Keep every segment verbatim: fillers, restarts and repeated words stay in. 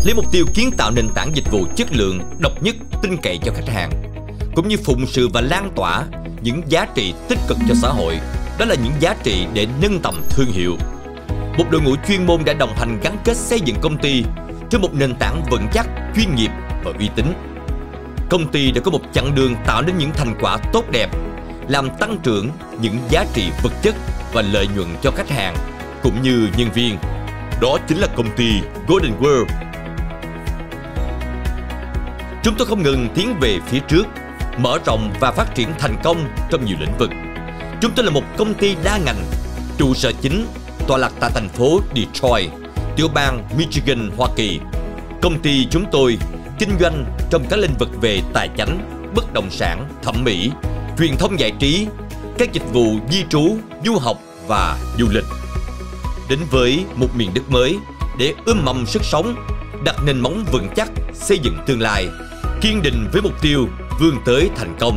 lấy mục tiêu kiến tạo nền tảng dịch vụ chất lượng, độc nhất, tin cậy cho khách hàng, cũng như phụng sự và lan tỏa những giá trị tích cực cho xã hội. Đó là những giá trị để nâng tầm thương hiệu. Một đội ngũ chuyên môn đã đồng hành gắn kết xây dựng công ty trên một nền tảng vững chắc, chuyên nghiệp và uy tín. Công ty đã có một chặng đường tạo nên những thành quả tốt đẹp, làm tăng trưởng những giá trị vật chất và lợi nhuận cho khách hàng cũng như nhân viên. Đó chính là công ty Golden World. Chúng tôi không ngừng tiến về phía trước, mở rộng và phát triển thành công trong nhiều lĩnh vực. Chúng tôi là một công ty đa ngành, trụ sở chính tọa lạc tại thành phố Detroit, tiểu bang Michigan, Hoa Kỳ. Công ty chúng tôi kinh doanh trong các lĩnh vực về tài chính, bất động sản, thẩm mỹ, truyền thông giải trí, các dịch vụ di trú, du học và du lịch. Đến với một miền đất mới để ươm mầm sức sống, đặt nền móng vững chắc, xây dựng tương lai, kiên định với mục tiêu vươn tới thành công.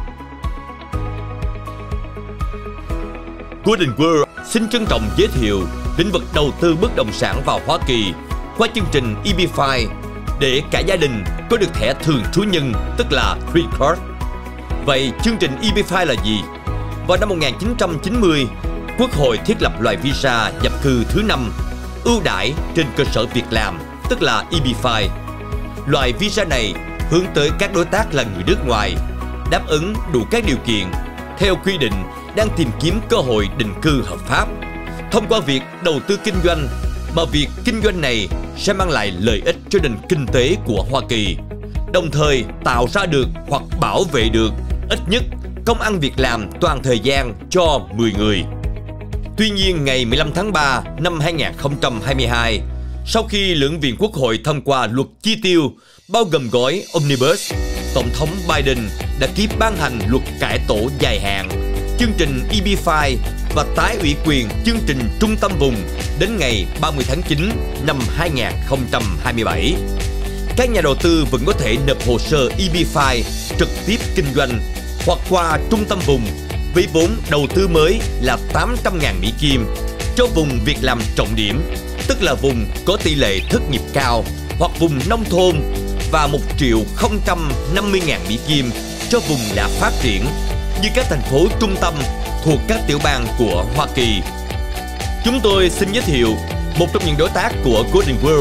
Golden World xin trân trọng giới thiệu lĩnh vực đầu tư bất động sản vào Hoa Kỳ qua chương trình e bê năm để cả gia đình có được thẻ thường trú nhân, tức là Green Card. Vậy chương trình e bê năm là gì? Vào năm một nghìn chín trăm chín mươi, Quốc hội thiết lập loại visa nhập cư thứ năm, ưu đãi trên cơ sở việc làm, tức là e bê năm. Loại visa này hướng tới các đối tác là người nước ngoài, đáp ứng đủ các điều kiện, theo quy định đang tìm kiếm cơ hội định cư hợp pháp, thông qua việc đầu tư kinh doanh, mà việc kinh doanh này sẽ mang lại lợi ích cho nền kinh tế của Hoa Kỳ, đồng thời tạo ra được hoặc bảo vệ được ít nhất công ăn việc làm toàn thời gian cho mười người. Tuy nhiên, ngày mười lăm tháng ba năm hai nghìn không trăm hai mươi hai, sau khi lưỡng viện Quốc hội thông qua luật chi tiêu bao gồm gói Omnibus, Tổng thống Biden đã ký ban hành luật cải tổ dài hạn, chương trình e bê năm và tái ủy quyền chương trình trung tâm vùng đến ngày ba mươi tháng chín năm hai nghìn không trăm hai mươi bảy. Các nhà đầu tư vẫn có thể nộp hồ sơ e bê năm trực tiếp kinh doanh hoặc qua trung tâm vùng với vốn đầu tư mới là tám trăm nghìn Mỹ Kim cho vùng việc làm trọng điểm, tức là vùng có tỷ lệ thất nghiệp cao, hoặc vùng nông thôn, và một triệu không trăm năm mươi nghìn Mỹ Kim cho vùng đã phát triển như các thành phố trung tâm thuộc các tiểu bang của Hoa Kỳ. Chúng tôi xin giới thiệu một trong những đối tác của Golden World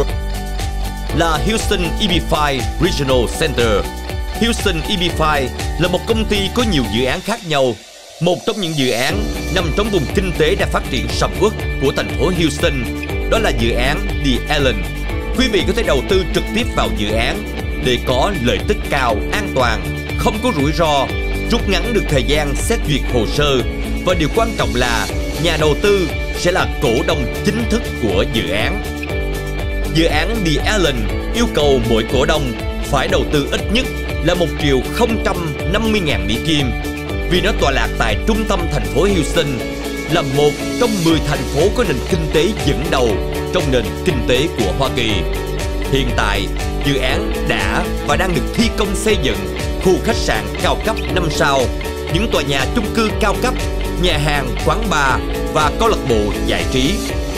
là Houston e bê năm Regional Center. Houston e bê năm là một công ty có nhiều dự án khác nhau. Một trong những dự án nằm trong vùng kinh tế đã phát triển sầm uất của thành phố Houston, đó là dự án The Allen. Quý vị có thể đầu tư trực tiếp vào dự án để có lợi tức cao, an toàn, không có rủi ro, rút ngắn được thời gian xét duyệt hồ sơ, và điều quan trọng là nhà đầu tư sẽ là cổ đông chính thức của dự án. Dự án The Allen yêu cầu mỗi cổ đông phải đầu tư ít nhất là một triệu không trăm năm mươi nghìn Mỹ Kim, vì nó tọa lạc tại trung tâm thành phố Houston, là một trong mười thành phố có nền kinh tế dẫn đầu trong nền kinh tế của Hoa Kỳ. Hiện tại, dự án đã và đang được thi công xây dựng khu khách sạn cao cấp năm sao, những tòa nhà chung cư cao cấp, nhà hàng, quán bar và câu lạc bộ giải trí.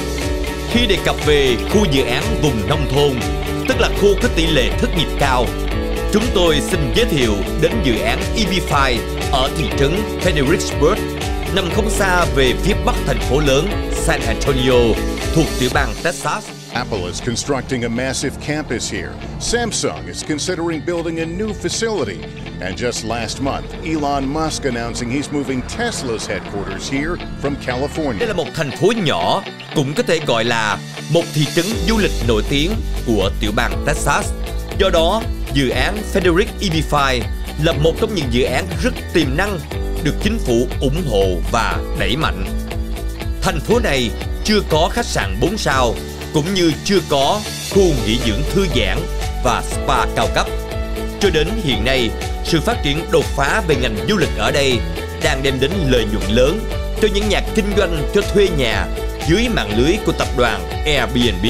Khi đề cập về khu dự án vùng nông thôn, tức là khu có tỷ lệ thất nghiệp cao, chúng tôi xin giới thiệu đến dự án e bê năm ở thị trấn Fredericksburg, nằm không xa về phía bắc thành phố lớn San Antonio, thuộc tiểu bang Texas. Apple is constructing a massive campus here. Samsung is considering building a new facility. And just last month, Elon Musk announcing he's moving Tesla's headquarters here from California. Đây là một thành phố nhỏ, cũng có thể gọi là một thị trấn du lịch nổi tiếng của tiểu bang Texas. Do đó, dự án Frederick e bê năm là một trong những dự án rất tiềm năng được chính phủ ủng hộ và đẩy mạnh. Thành phố này chưa có khách sạn bốn sao, cũng như chưa có khu nghỉ dưỡng thư giãn và spa cao cấp. Cho đến hiện nay, sự phát triển đột phá về ngành du lịch ở đây đang đem đến lợi nhuận lớn cho những nhà kinh doanh cho thuê nhà dưới mạng lưới của tập đoàn Airbnb.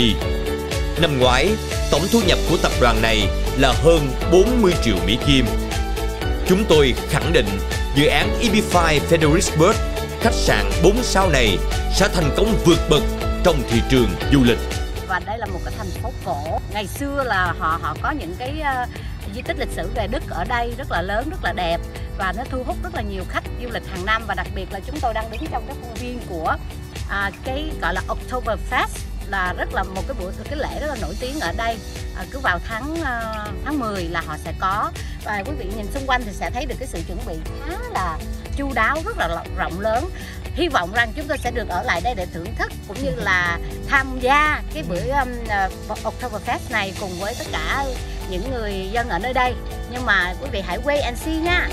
Năm ngoái, tổng thu nhập của tập đoàn này là hơn bốn mươi triệu Mỹ Kim. Chúng tôi khẳng định dự án e bê năm Fredericksburg, khách sạn bốn sao này sẽ thành công vượt bậc trong thị trường du lịch. và đây là một cái thành phố cổ. Ngày xưa là họ họ có những cái uh, di tích lịch sử về Đức ở đây rất là lớn, rất là đẹp và nó thu hút rất là nhiều khách du lịch hàng năm. Và đặc biệt là chúng tôi đang đứng trong cái khuôn viên của uh, cái gọi là Oktoberfest, là rất là một cái buổi cái lễ rất là nổi tiếng ở đây. À, cứ vào tháng uh, tháng mười là họ sẽ có, và quý vị nhìn xung quanh thì sẽ thấy được cái sự chuẩn bị khá là chu đáo, rất là rộng lớn. Hy vọng rằng chúng tôi sẽ được ở lại đây để thưởng thức cũng như là tham gia cái bữa um, uh, Oktoberfest này cùng với tất cả những người dân ở nơi đây. Nhưng mà quý vị hãy wait and see nha.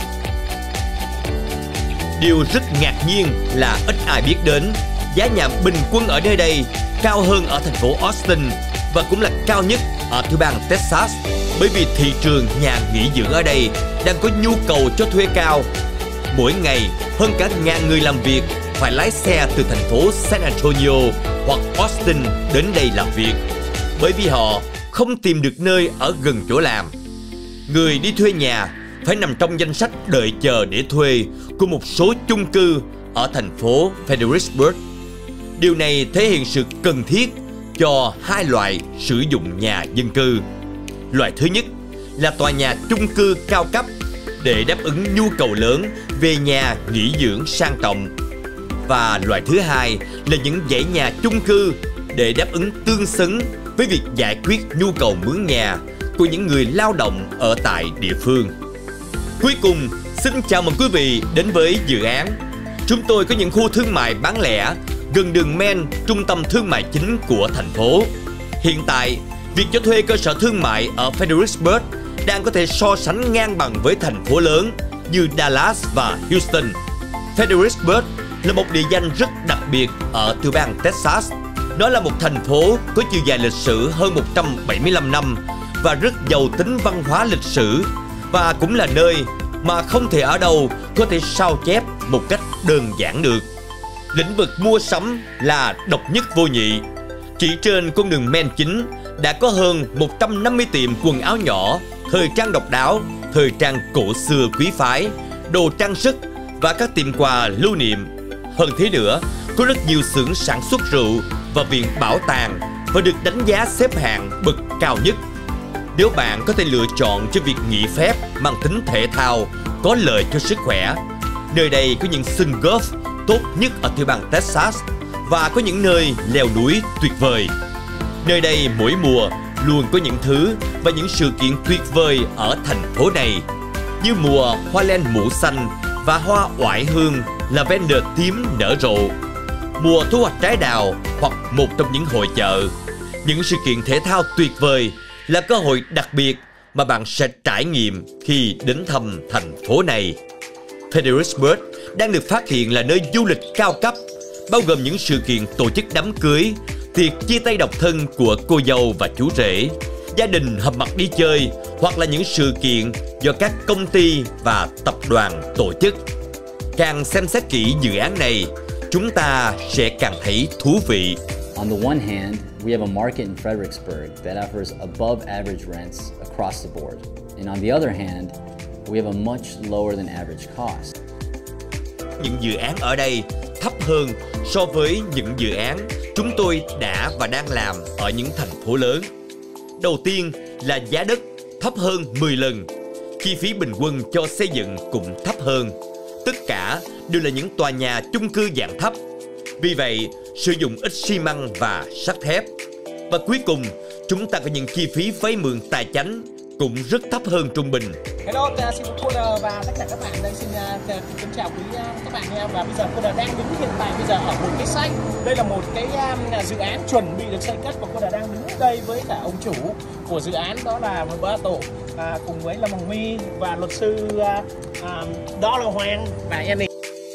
Điều rất ngạc nhiên là ít ai biết đến giá nhà bình quân ở nơi đây cao hơn ở thành phố Austin và cũng là cao nhất ở tiểu bang Texas, bởi vì thị trường nhà nghỉ dưỡng ở đây đang có nhu cầu cho thuê cao. Mỗi ngày, hơn cả ngàn người làm việc phải lái xe từ thành phố San Antonio hoặc Austin đến đây làm việc, bởi vì họ không tìm được nơi ở gần chỗ làm. Người đi thuê nhà phải nằm trong danh sách đợi chờ để thuê của một số chung cư ở thành phố Fredericksburg. Điều này thể hiện sự cần thiết cho hai loại sử dụng nhà dân cư. Loại thứ nhất là tòa nhà chung cư cao cấp để đáp ứng nhu cầu lớn về nhà nghỉ dưỡng sang trọng. Và loại thứ hai là những dãy nhà chung cư để đáp ứng tương xứng với việc giải quyết nhu cầu mướn nhà của những người lao động ở tại địa phương. Cuối cùng, xin chào mừng quý vị đến với dự án. Chúng tôi có những khu thương mại bán lẻ gần đường Main, trung tâm thương mại chính của thành phố. Hiện tại, việc cho thuê cơ sở thương mại ở Fredericksburg đang có thể so sánh ngang bằng với thành phố lớn như Dallas và Houston. Fredericksburg là một địa danh rất đặc biệt ở tiểu bang Texas. Nó là một thành phố có chiều dài lịch sử hơn một trăm bảy mươi lăm năm và rất giàu tính văn hóa lịch sử, và cũng là nơi mà không thể ở đâu có thể sao chép một cách đơn giản được. Lĩnh vực mua sắm là độc nhất vô nhị. Chỉ trên con đường Main chính đã có hơn một trăm năm mươi tiệm quần áo nhỏ, thời trang độc đáo, thời trang cổ xưa quý phái, đồ trang sức và các tiệm quà lưu niệm. Hơn thế nữa, có rất nhiều xưởng sản xuất rượu và viện bảo tàng và được đánh giá xếp hạng bậc cao nhất. Nếu bạn có thể lựa chọn cho việc nghỉ phép mang tính thể thao có lợi cho sức khỏe, nơi đây có những sân golf tốt nhất ở tiểu bang Texas và có những nơi leo núi tuyệt vời. Nơi đây mỗi mùa luôn có những thứ và những sự kiện tuyệt vời ở thành phố này, như mùa hoa len mũ xanh và hoa oải hương lavender tím nở rộ, mùa thu hoạch trái đào hoặc một trong những hội chợ. Những sự kiện thể thao tuyệt vời là cơ hội đặc biệt mà bạn sẽ trải nghiệm khi đến thăm thành phố này. Fredericksburg đang được phát hiện là nơi du lịch cao cấp, bao gồm những sự kiện tổ chức đám cưới, tiệc chia tay độc thân của cô dâu và chú rể, gia đình họp mặt đi chơi, hoặc là những sự kiện do các công ty và tập đoàn tổ chức. Càng xem xét kỹ dự án này, chúng ta sẽ càng thấy thú vị. On the one hand, we have a market in Fredericksburg that offers above average rents across the board. And on the other hand, we have a much lower than average cost. Những dự án ở đây thấp hơn so với những dự án chúng tôi đã và đang làm ở những thành phố lớn. Đầu tiên là giá đất thấp hơn mười lần, chi phí bình quân cho xây dựng cũng thấp hơn. Tất cả đều là những tòa nhà chung cư dạng thấp, vì vậy sử dụng ít xi măng và sắt thép. Và cuối cùng, chúng ta có những chi phí vay mượn tài chánh cũng rất thấp hơn trung bình. Hello, xin cô và tất cả các bạn đây, xin uh, kính chào quý uh, các bạn nha. Và bây giờ cô đang đứng hiện tại bây giờ ở một cái site. Đây là một cái um, dự án chuẩn bị được xây cất, và cô đang đứng đây với cả ông chủ của dự án, đó là một ba tổ uh, cùng với Lâm Hồng My và luật sư uh, uh, đó là Hoàng và Annie.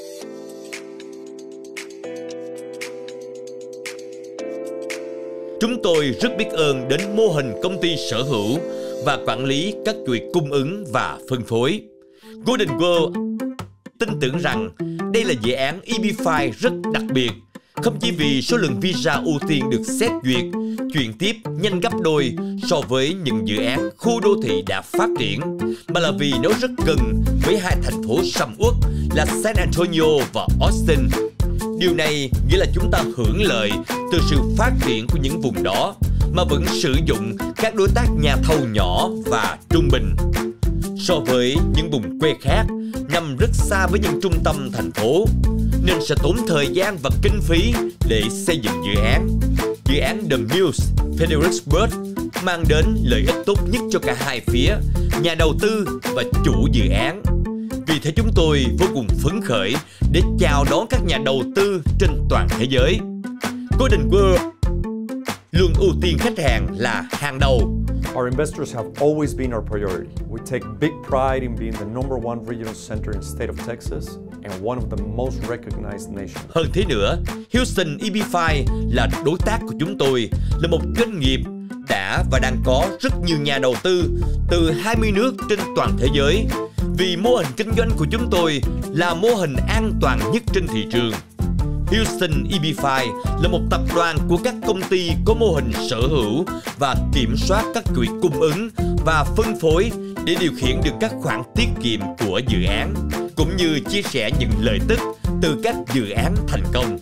Chúng tôi rất biết ơn đến mô hình công ty sở hữu và quản lý các chuỗi cung ứng và phân phối. Golden World tin tưởng rằng đây là dự án E B năm rất đặc biệt, không chỉ vì số lượng visa ưu tiên được xét duyệt chuyển tiếp nhanh gấp đôi so với những dự án khu đô thị đã phát triển, mà là vì nó rất gần với hai thành phố sầm uất là San Antonio và Austin. Điều này nghĩa là chúng ta hưởng lợi từ sự phát triển của những vùng đó mà vẫn sử dụng các đối tác nhà thầu nhỏ và trung bình. So với những vùng quê khác nằm rất xa với những trung tâm thành phố, nên sẽ tốn thời gian và kinh phí để xây dựng dự án. Dự án The Mills Fredericksburg mang đến lợi ích tốt nhất cho cả hai phía, nhà đầu tư và chủ dự án. Vì thế chúng tôi vô cùng phấn khởi để chào đón các nhà đầu tư trên toàn thế giới. Golden World luôn ưu tiên khách hàng là hàng đầu. Our investors have always been our priority. We take big pride in being the number one regional center in the state of Texas and one of the most recognized nations. Hơn thế nữa, Houston E B năm là đối tác của chúng tôi, là một doanh nghiệp đã và đang có rất nhiều nhà đầu tư từ hai mươi nước trên toàn thế giới. Vì mô hình kinh doanh của chúng tôi là mô hình an toàn nhất trên thị trường. Houston E B năm là một tập đoàn của các công ty có mô hình sở hữu và kiểm soát các chuỗi cung ứng và phân phối để điều khiển được các khoản tiết kiệm của dự án, cũng như chia sẻ những lợi tức từ các dự án thành công.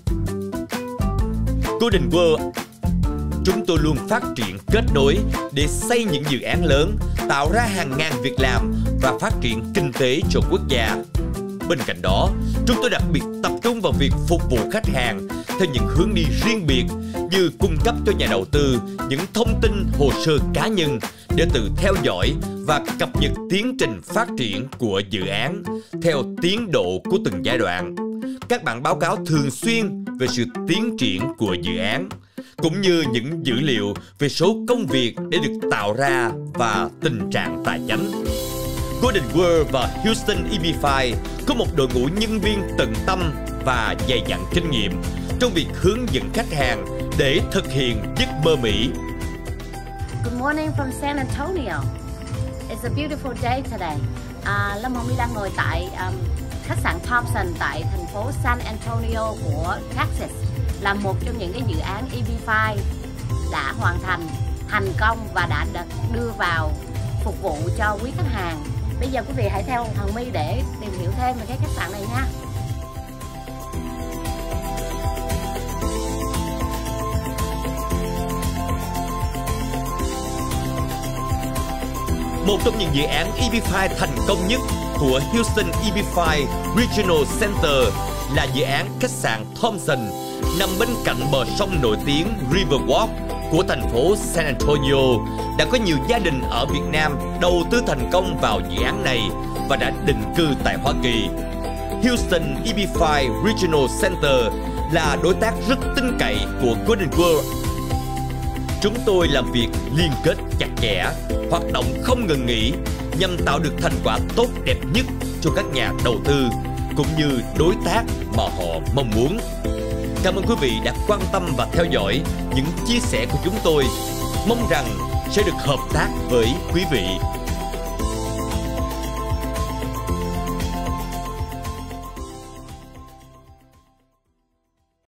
Golden World, chúng tôi luôn phát triển kết nối để xây những dự án lớn, tạo ra hàng ngàn việc làm và phát triển kinh tế cho quốc gia. Bên cạnh đó, chúng tôi đặc biệt tập trung vào việc phục vụ khách hàng theo những hướng đi riêng biệt, như cung cấp cho nhà đầu tư những thông tin hồ sơ cá nhân để tự theo dõi và cập nhật tiến trình phát triển của dự án theo tiến độ của từng giai đoạn, các bản báo cáo thường xuyên về sự tiến triển của dự án, cũng như những dữ liệu về số công việc để được tạo ra và tình trạng tài chính. Golden World và Houston E B năm có một đội ngũ nhân viên tận tâm và dày dặn kinh nghiệm trong việc hướng dẫn khách hàng để thực hiện giấc mơ Mỹ. Good morning from San Antonio. It's a beautiful day today. À, Lâm Hồng My đang ngồi tại um, khách sạn Thompson tại thành phố San Antonio của Texas, là một trong những cái dự án E B năm đã hoàn thành thành công và đã được đưa vào phục vụ cho quý khách hàng. Bây giờ quý vị hãy theo Hồng My để tìm hiểu thêm về cái khách sạn này nha. Một trong những dự án E B năm thành công nhất của Houston E B năm Regional Center là dự án khách sạn Thompson nằm bên cạnh bờ sông nổi tiếng Riverwalk của thành phố San Antonio. Đã có nhiều gia đình ở Việt Nam đầu tư thành công vào dự án này và đã định cư tại Hoa Kỳ. Houston E B năm Regional Center là đối tác rất tin cậy của Golden World. Chúng tôi làm việc liên kết chặt chẽ, hoạt động không ngừng nghỉ nhằm tạo được thành quả tốt đẹp nhất cho các nhà đầu tư cũng như đối tác mà họ mong muốn. Cảm ơn quý vị đã quan tâm và theo dõi những chia sẻ của chúng tôi. Mong rằng sẽ được hợp tác với quý vị.